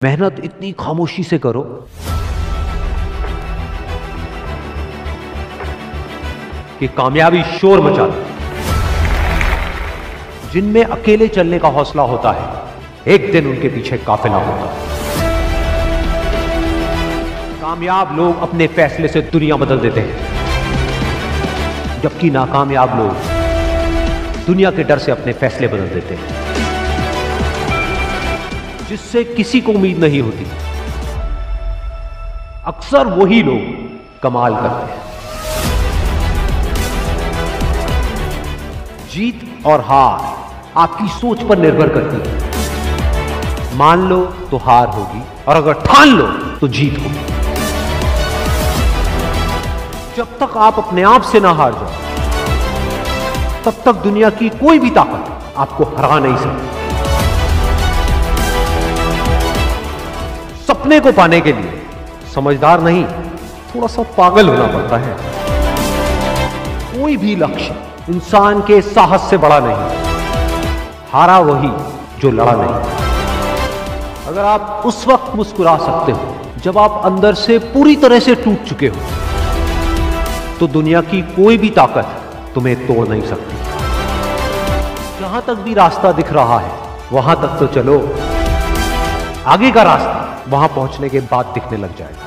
मेहनत इतनी खामोशी से करो कि कामयाबी शोर मचा दे। जिनमें अकेले चलने का हौसला होता है, एक दिन उनके पीछे काफिला होता है। कामयाब लोग अपने फैसले से दुनिया बदल देते हैं, जबकि नाकामयाब लोग दुनिया के डर से अपने फैसले बदल देते हैं। जिससे किसी को उम्मीद नहीं होती, अक्सर वही लोग कमाल करते हैं। जीत और हार आपकी सोच पर निर्भर करती है। मान लो तो हार होगी, और अगर ठान लो तो जीत होगी। जब तक आप अपने आप से ना हार जाओ, तब तक दुनिया की कोई भी ताकत आपको हरा नहीं सकती। सपने को पाने के लिए समझदार नहीं, थोड़ा सा पागल होना पड़ता है। कोई भी लक्ष्य इंसान के साहस से बड़ा नहीं। हारा वही जो लड़ा नहीं। अगर आप उस वक्त मुस्कुरा सकते हो जब आप अंदर से पूरी तरह से टूट चुके हो, तो दुनिया की कोई भी ताकत तुम्हें तोड़ नहीं सकती। जहां तक भी रास्ता दिख रहा है, वहां तक तो चलो। आगे का रास्ता वहां पहुंचने के बाद दिखने लग जाएगा।